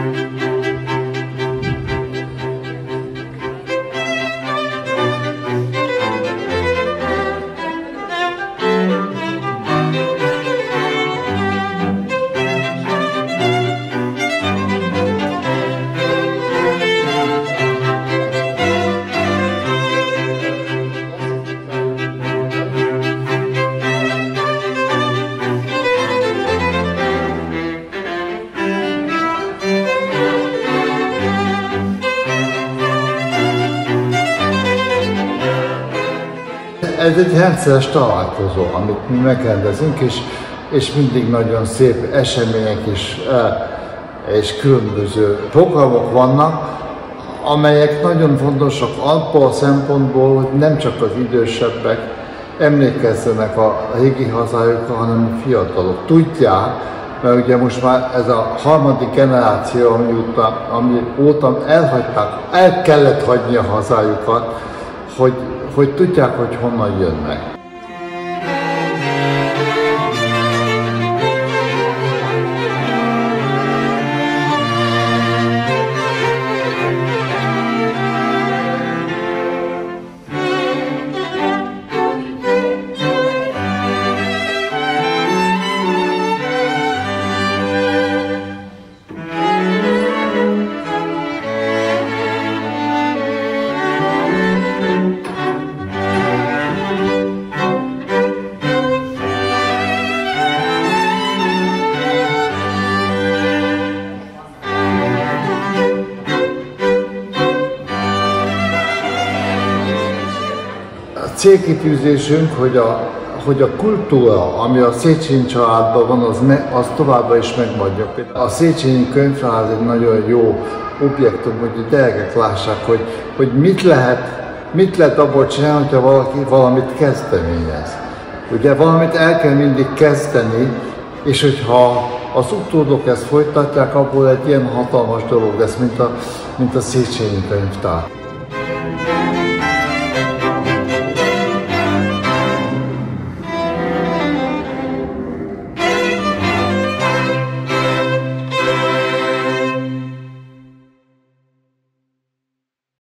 Ez egy rendszeres találkozó, amit mi megrendezünk, és mindig nagyon szép események és különböző programok vannak, amelyek nagyon fontosak abból a szempontból, hogy nem csak az idősebbek emlékezzenek a régi hazájukra, hanem a fiatalok. Tudják, mert ugye most már ez a harmadik generáció, ami óta el kellett hagyni a hazájukat, hogy tudják, hogy honnan jönnek. Célkitűzésünk, hogy a kultúra, ami a Széchenyi családban van, az továbbra is megmaradjon. A Széchenyi Könyvház egy nagyon jó objektum, hogy a gyerekek lássák, hogy mit lehet abból csinálni, hogyha valaki valamit kezdeményez. Ugye valamit el kell mindig kezdeni, és hogyha az utódok ezt folytatják, abból egy ilyen hatalmas dolog lesz, mint a Széchenyi Könyvtár.